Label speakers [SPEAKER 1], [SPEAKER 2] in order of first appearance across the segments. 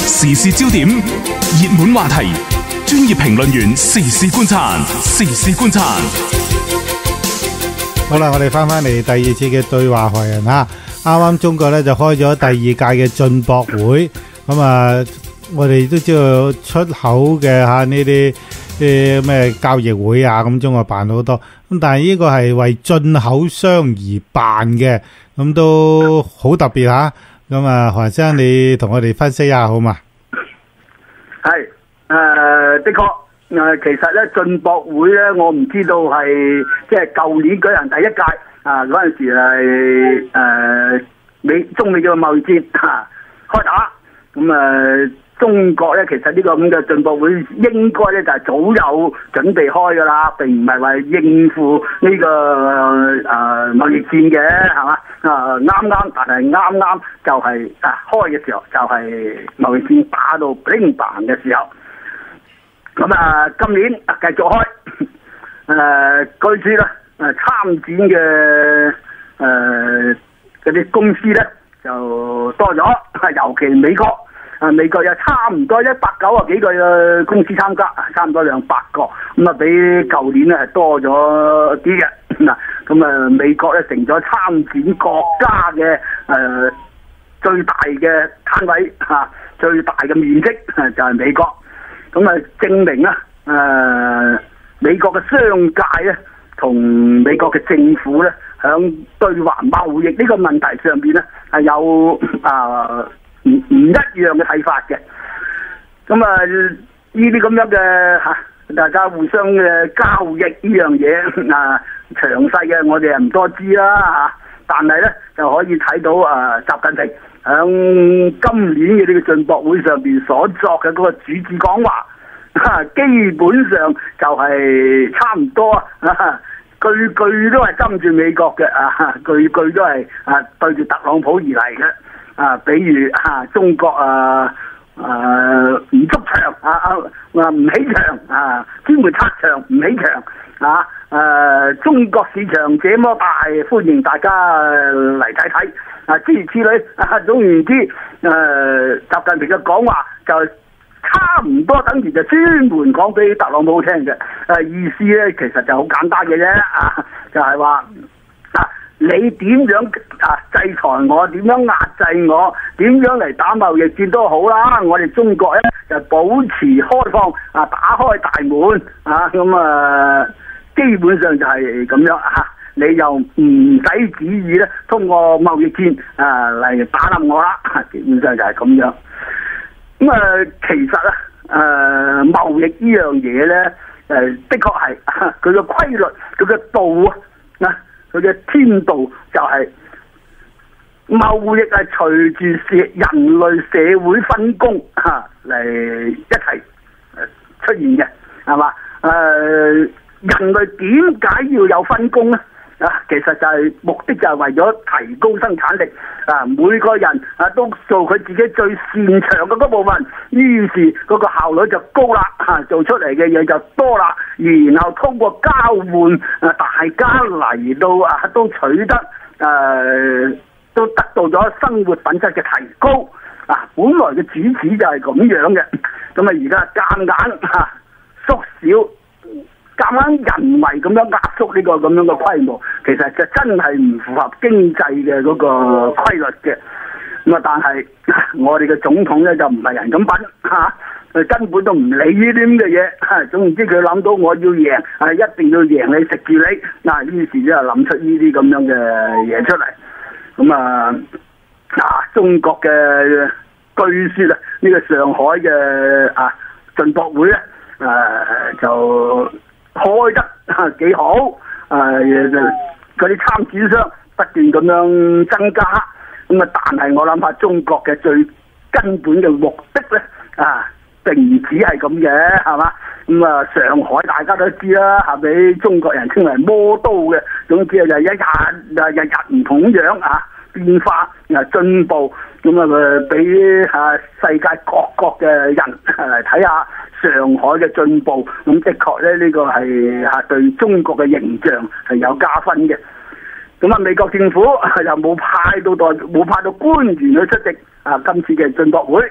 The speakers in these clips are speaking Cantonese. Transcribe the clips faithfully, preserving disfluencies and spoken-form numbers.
[SPEAKER 1] 時事焦點、熱門話題、專業評論員時事觀察，時事觀察。
[SPEAKER 2] 好啦，我哋翻翻嚟第二次嘅對話學人啊！啱啱中國咧就開咗第二屆嘅進博會，咁啊，我哋都知道出口嘅吓呢啲啲咩交易會啊，咁中國辦好多，咁但係呢個係為進口商而辦嘅，咁都好特別吓。咁啊，韓生你同我哋分析一下好嘛？
[SPEAKER 3] 係誒、呃，的確誒、呃，其實咧進博會咧，我唔知道係即係舊年舉行第一屆啊，嗰陣時係誒、呃、美中美嘅貿易戰嚇、啊、開打，咁、嗯、誒。呃中國咧，其實呢個咁嘅進博會應該咧就係早有準備開噶啦，並唔係話應付呢、這個誒、呃、貿易戰嘅，係嘛？啊啱啱，但係啱啱就係、是、啊開嘅時候，就係、是、貿易戰打到乒乓嘅時候。咁啊，今年啊繼續開，誒、呃、據說啦，誒參展嘅誒嗰啲公司咧就多咗，尤其美國。啊！美國有差唔多一百九啊幾個嘅公司參加，差唔多兩百個，咁啊比舊年咧係多咗啲嘅。嗱，咁啊美國咧成咗參展國家嘅誒、呃、最大嘅攤位嚇、啊，最大嘅面積就係、是、美國。咁啊證明啊誒、呃、美國嘅商界咧同美國嘅政府咧響對華貿易呢個問題上邊咧係有啊。呃唔唔一樣嘅睇法嘅，咁啊呢啲咁樣嘅吓，大家互相嘅交易呢樣嘢啊，詳細嘅我哋係唔多知啦吓，但係咧就可以睇到啊，習近平響今年嘅呢個進博會上邊所作嘅嗰個主旨講話，啊，基本上就係差唔多啊，句句都係針住美國嘅啊，句句都係啊對住特朗普而嚟嘅。啊，比如啊，中國啊，誒唔築牆啊啊，唔起牆啊，專門拆牆唔起牆啊，誒、啊、中國市場這麼大，歡迎大家嚟睇睇啊，諸如此類啊，總言之，誒、啊、習近平嘅講話就差唔多等於就專門講俾特朗普聽嘅，誒、啊、意思咧其實就好簡單嘅啫，啊，就係、是、話啊。你點樣啊制裁我？點樣壓制我？點樣嚟打貿易戰都好啦！我哋中國咧就保持開放啊，打開大門啊！咁啊，基本上就係咁樣啊！你又唔使旨意咧，通過貿易戰啊嚟打冧我啦！基本上就係咁樣。咁啊，其實啊，誒、啊、貿易呢樣嘢咧，誒、啊、的確係佢嘅規律，佢嘅道啊。佢嘅天道就係貿易係隨住社人類社會分工嚇嚟一齊出現嘅，係嘛？誒、呃、人類點解要有分工咧？啊，其實就係、是、目的就係為咗提高生產力啊！每個人啊都做佢自己最擅長嘅嗰部分，於是嗰個效率就高啦嚇、啊，做出嚟嘅嘢就多啦，然後通過交換啊，大家嚟到啊都取得誒、啊，都得到咗生活品質嘅提高啊！本來嘅主旨就係咁樣嘅，咁啊而家夾硬嚇縮小。夾硬人為咁樣壓縮呢個咁樣嘅規模，其實就真係唔符合經濟嘅嗰個規律嘅。咁啊，但係我哋嘅總統咧就唔係人咁品嚇，佢根本都唔理呢啲咁嘅嘢。總言之，佢諗到我要贏，係一定要贏你食住你。嗱，於是就諗出呢啲咁樣嘅嘢出嚟。咁啊，嗱，中國嘅據說啊，呢個上海嘅啊進博會咧，誒就。開得幾好，誒、呃，嗰啲參展商不斷咁樣增加，咁啊，但係我諗下中國嘅最根本嘅目的咧，啊，並唔止係咁嘅，係嘛？咁啊，上海大家都知啦，係俾中國人稱為魔都嘅，總之就一日啊日日唔同樣啊變化啊進步，咁啊俾啊世界各國嘅人嚟睇下。上海嘅進步，咁的確咧，呢個係嚇對中國嘅形象係有加分嘅。咁啊，美國政府又冇派到代，冇派到官員去出席啊今次嘅進博會。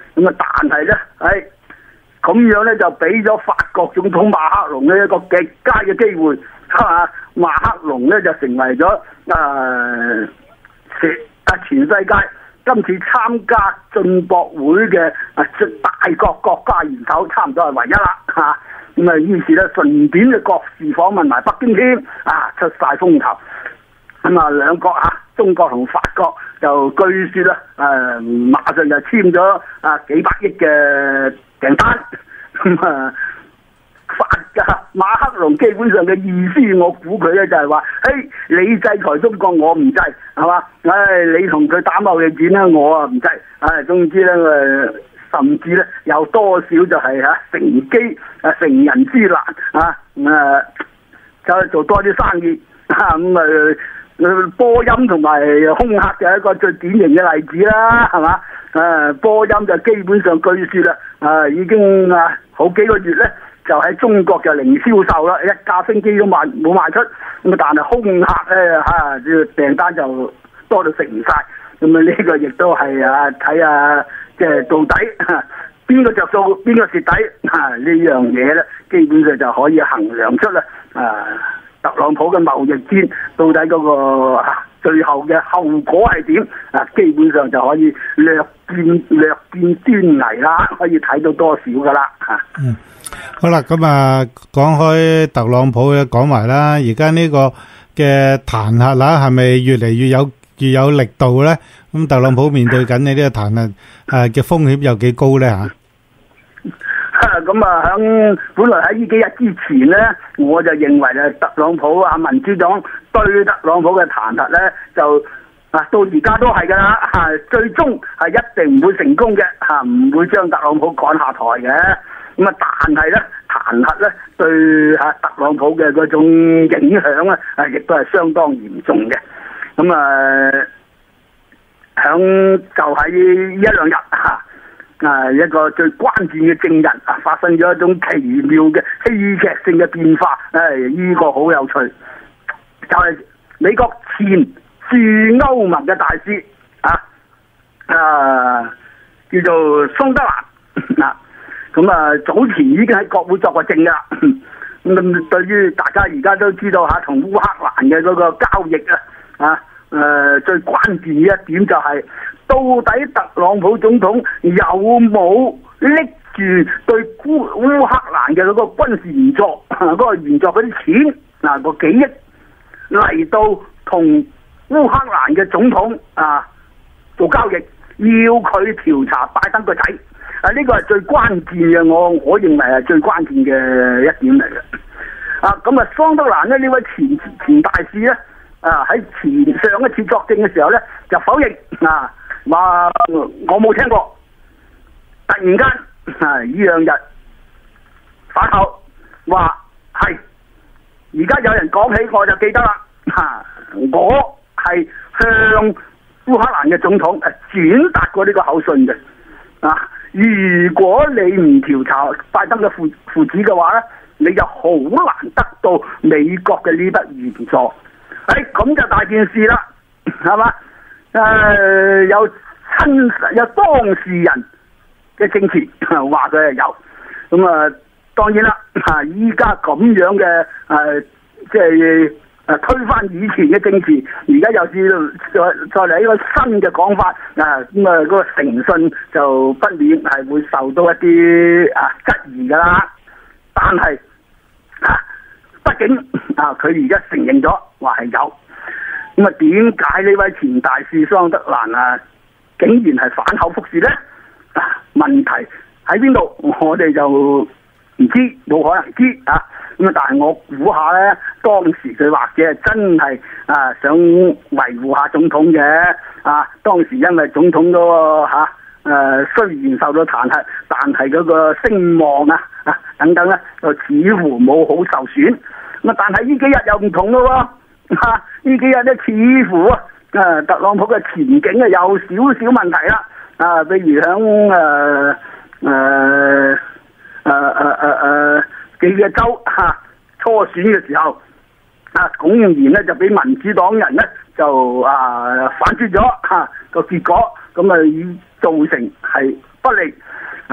[SPEAKER 3] 咁啊，但係咧，誒咁樣咧就俾咗法國總統馬克龍呢一個極佳嘅機會，係嘛？馬克龍咧就成為咗誒全啊全世界今次參加進博會嘅啊大國國家元首，差唔多係唯一啦嚇。咁啊，於是咧順便就國事訪問埋北京添，啊出晒風頭。咁啊，兩國啊，中國同法國就據説咧，誒、呃、馬上就簽咗啊幾百億嘅訂單。咁啊，法啊馬克龍基本上嘅意思，我估佢咧就係話：嘿，你制裁中國，我唔制，係嘛？唉、哎，你同佢打貿易戰啦，我啊唔制。唉、哎，總之咧誒。甚至咧有多少就係嚇乘機啊乘人之難啊咁啊，就做多啲生意啊咁啊，波音同埋空客就係一個最典型嘅例子啦，係嘛？誒波音就基本上據説啦，啊已經啊好幾個月咧就喺中國就零銷售啦，一架飛機都賣冇賣出，咁啊但係空客咧嚇訂單就多到食唔晒，咁啊呢個亦都係啊睇下。即係到底邊個着數，邊個蝕底啊？呢樣嘢咧，基本上就可以衡量出啦。啊，特朗普嘅貿易戰到底嗰、那個、啊、最後嘅後果係點？啊，基本上就可以略見略見端倪啦，可以睇到多少噶啦嚇。
[SPEAKER 2] 嗯，好啦，咁啊講開特朗普嘅講埋啦，而家呢個嘅彈劾啦，係咪越嚟越有越有力度咧？咁特朗普面對緊你呢個彈劾誒嘅風險有幾高咧嚇？
[SPEAKER 3] 咁啊，響本來喺呢幾日之前咧，我就認為咧，特朗普啊民主黨對特朗普嘅彈劾咧，就啊到而家都係㗎啦嚇，最終係一定唔會成功嘅嚇，唔會將特朗普趕下台嘅。咁啊，但係咧彈劾咧對嚇特朗普嘅嗰種影響咧，啊亦都係相當嚴重嘅。咁啊〜響就喺一兩日嚇，啊一個最關鍵嘅證人啊，發生咗一種奇妙嘅戲劇性嘅變化，誒、哎、呢、這個好有趣，就係、是、美國前駐歐盟嘅大使啊，啊叫做桑德蘭啊，咁啊早前已經喺國會作過證㗎啦，咁對於大家而家都知道嚇，同烏克蘭嘅嗰個交易啊，啊。誒、呃，最關鍵嘅一點就係、是，到底特朗普總統有冇拎住對烏烏克蘭嘅嗰個軍事援助，嗰、那個援助嗰啲錢嗱、啊、個幾億嚟到同烏克蘭嘅總統啊做交易，要佢調查拜登個仔，啊呢、這個係最關鍵嘅，我我認為係最關鍵嘅一點嚟嘅。啊咁啊，桑德蘭咧呢位前前大使咧。啊！喺前上一次作證嘅時候咧，就否認啊，話我冇聽過。突然間啊，呢兩日反口話係，而家有人講起我就記得啦。嚇、啊，我係向烏克蘭嘅總統誒轉達過呢個口信嘅。啊，如果你唔調查拜登嘅父父子嘅話咧，你就好難得到美國嘅呢筆援助。誒，咁、哎、就大件事啦，係嘛？誒、呃，有親有當事人嘅證詞話佢係有，咁、嗯、啊，當然啦，嚇依家咁樣嘅誒、呃，即係誒推翻以前嘅證詞，而家又是再再嚟一個新嘅講法，啊咁啊嗰個誠信就不免係會受到一啲啊質疑噶啦，但係啊。畢竟啊，佢而家承認咗話係有，咁啊點解呢位前大使桑德蘭啊，竟然係反口覆舌呢？啊，問題喺邊度？我哋就唔知，冇可能知啊。咁啊，但係我估下呢，當時佢或者係真係啊想維護下總統嘅啊。當時因為總統嗰個嚇誒雖然受到彈劾，但係嗰個聲望啊啊等等咧，就似乎冇好受損。咁啊！但係呢幾日又唔同咯喎，嚇！呢幾日咧似乎啊，誒特朗普嘅前景啊有少少問題啦。啊，譬如響誒誒誒誒誒誒幾個州嚇初選嘅時候，啊，公然咧就俾民主黨人咧就啊反轉咗嚇個結果，咁啊已造成係不利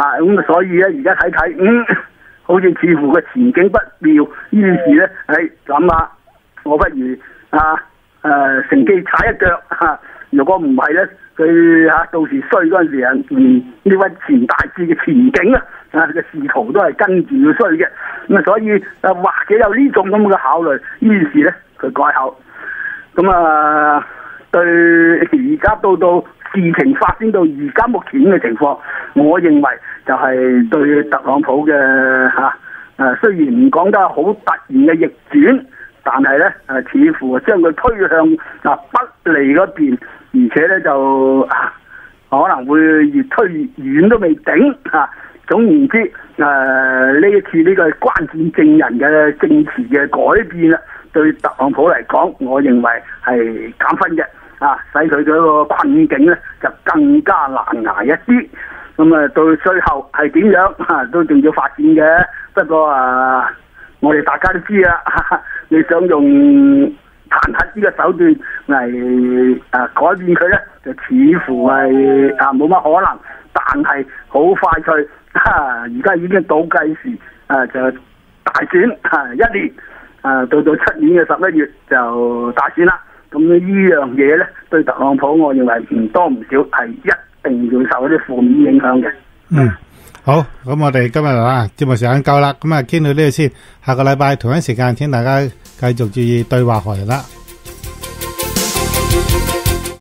[SPEAKER 3] 啊，咁啊，所以咧而家睇睇，嗯，好似似乎個前景不妙，於是咧，誒諗下，我不如啊誒、呃、乘機踩一腳嚇、啊，如果唔係咧，佢嚇、啊、到時衰嗰陣時啊，連呢位錢大志嘅前景啊，啊嘅仕途都係跟住要衰嘅，咁啊，所以啊或者有呢種咁嘅考慮，於是咧佢改口，咁啊對而家到到。事情發展到而家目前嘅情況，我認為就係對特朗普嘅嚇誒，雖然唔講得好突然嘅逆轉，但係咧誒，似乎將佢推向啊不利嗰邊，而且咧就啊可能會越推越遠都未定嚇、啊。總言之，誒、啊、呢一次呢個關鍵證人嘅證詞嘅改變啦，對特朗普嚟講，我認為係減分嘅。啊，使佢嗰個困境咧就更加難捱一啲。咁啊，到最後係點樣啊，都仲要發展嘅。不過啊，我哋大家都知啦，你想用彈劾呢個手段嚟啊改變佢咧，就似乎係啊冇乜可能。但係好快脆，而家已經倒計時啊，就大選啊一年啊，到到七年嘅十一月就大選啦。咁呢樣嘢咧，對特朗普，我認為唔多唔少係一定要受一啲負面影響嘅。
[SPEAKER 2] 嗯，好，咁我哋今日啊節目時間夠啦，咁啊傾到呢度先，下個禮拜同一時間請大家繼續注意對話學人啦。